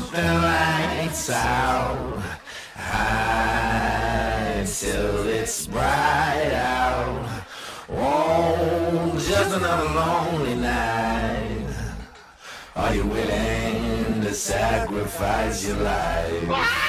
the lights out, high till it's bright out. Oh, just another lonely night. Are you willing to sacrifice your life?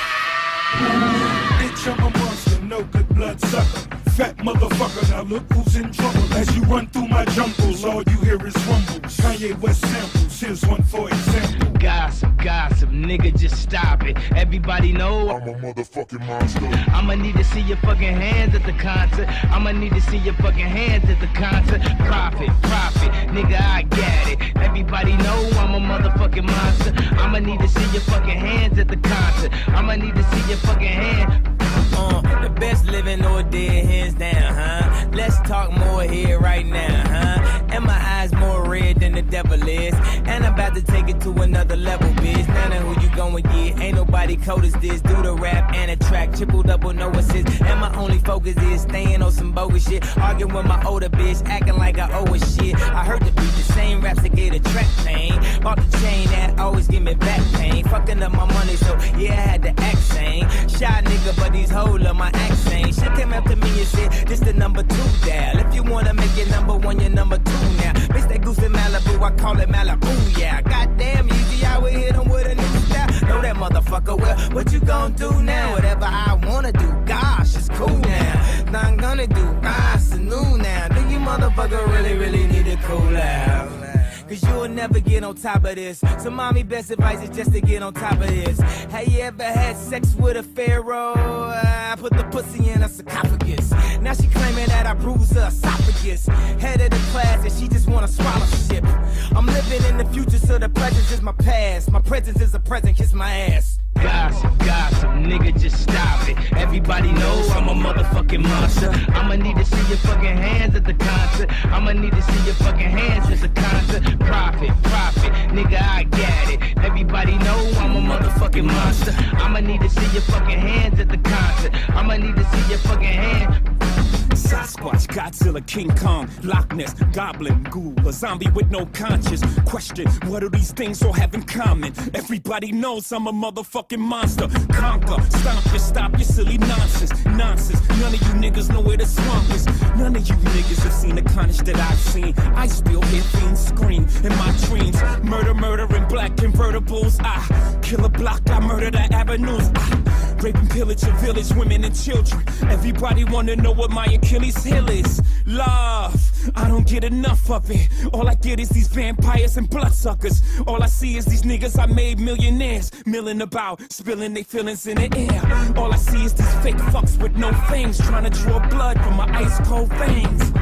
Bitch, I'm a monster, no good blood sucker. Fat motherfucker, now look who's in trouble. As you run through my jungles, all you hear is rumbles. Kanye West samples, here's one for example. Gossip, gossip, nigga, just stop it. Everybody know I'm a motherfucking monster. I'ma need to see your fucking hands at the concert. I'ma need to see your fucking hands at the concert. Profit, profit, nigga, I got it. Everybody know I'm a motherfucking monster. I'ma need to see your fucking hands at the concert. I'ma need to see your fucking hand. The best living or dead, hands down, huh? Let's talk more here right now, huh? And my eyes more red than the devil is. And I'm about to take it to another level, bitch. None of who you gon' get. Ain't nobody cold as this. Do the rap and a track, triple double, no assist. And my only focus is staying on some bogus shit. Arguing with my older bitch, acting like I owe her shit. I heard the beat, the same raps that gave the track pain. Bought the chain that always give me back pain. Fucking up my money, so yeah, I had to act sane. Shy nigga, but these hoes love my accent. Shit came up to me and said, this the number 2 dial. If you wanna make it number 1, you're number 2 now. Bitch, that goose in Malibu, I call it Malibu, yeah. Goddamn easy, I would hit him with a new style. Know that motherfucker, well, what you gon' do now? Whatever I wanna do, gosh, it's cool now. Now I'm gonna do, it's new now. Do you motherfucker really need to cool out? Cause you'll never get on top of this. So mommy, best advice is just to get on top of this. Have you ever had sex with a pharaoh? I put the pussy in a sarcophagus. Now she claiming that I bruised her esophagus. Head of the class and she just wanna swallow shit. I'm living in the future, so the present is my past. My presence is a present, kiss my ass. Gossip, gossip, nigga, just stop it. Everybody knows I'm a motherfucking monster. I'ma need to see your fucking hands at the concert. I'ma need to see your fucking hands at the concert. Profit, profit, nigga, I got it. Everybody know I'm a motherfucking monster. I'ma need to see your fucking hands at the concert. I'ma need to see your fucking hand. Sasquatch, Godzilla, King Kong, Loch Ness, Goblin, Ghoul, a zombie with no conscience. Question, what do these things all have in common? Everybody knows I'm a motherfucking monster. Conquer, stomp you, stop your silly nonsense. Nonsense, none of you niggas know where the swamp is. None of you niggas have seen the carnage that I've seen. I still hear fiends scream in my dreams. Murder, murder in black convertibles. I kill a block, I murder the avenues. I rape and pillage a village, women and children. Everybody wanna know what my Achilles heel is. Love, I don't get enough of it. All I get is these vampires and bloodsuckers. All I see is these niggas I made millionaires, milling about, spilling their feelings in the air. All I see is these fake fucks with no fangs, trying to draw blood from my ice cold veins.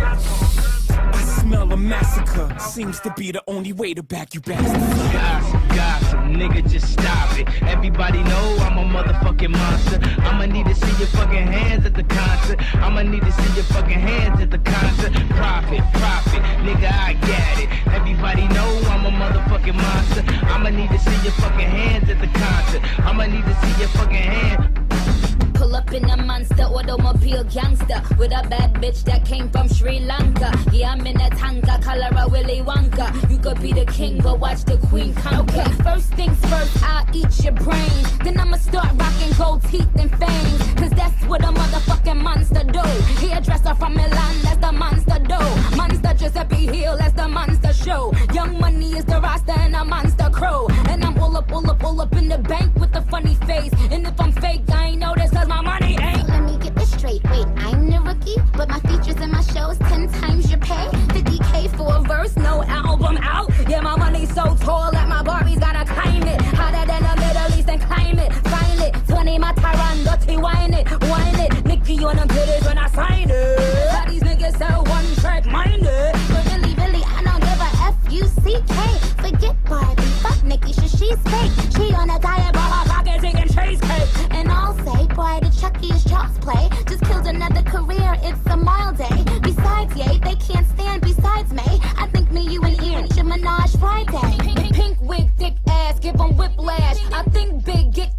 I smell a massacre, seems to be the only way to back you bastards. Gossip, gossip, nigga, just stop it. Everybody know I'm a motherfucking monster. I'ma need to see your fucking hands at the concert. I'ma need to see your fucking hands at the concert. Profit, profit, nigga, I got it. Everybody know I'm a motherfucking monster. I'ma need to see your fucking hands at the concert. I'ma need to see your fucking hand. Pull up in a monster automobile gangster with a bad bitch that came from Sri Lanka. Yeah, I'm in a tanka, color a Willy Wonka. You could be the king, but watch the queen conquer. Okay, first things first, I'll eat your brains. Then I'ma start rocking gold teeth and fangs. Cause that's what a motherfucking monster do. Hairdresser from Milan, that's the monster do. Monster Giuseppe Hill, that's the monster show. Young Money is the roster and a monster crow. And I'm all up in the bank with a funny face. And if I'm fake, I ain't know this cause my money ain't. Let me get this straight, wait, I'm the rookie, but my features and my shows 10 times your pay. 50K for a verse, no album out. Yeah, my money's so tall that my Barbies gotta climb it. Hotter than the Middle East and climb it, find it. 20 my Tyron, dirty wine it. Nicky on them titties when I sign it. How these niggas so one track minded. But really, I don't give a F-U-C-K. Forget Barbie, fuck Nikki, she's fake. She on a diet, While her pockets eating cheesecake. and I'll say, boy, the Chucky is child's play. Just killed another career, it's a mild day. Besides, yay, they can't stand besides May. I think me, you, and Ian should menage Friday. Pink wig, thick ass, give 'em whiplash. I think big, get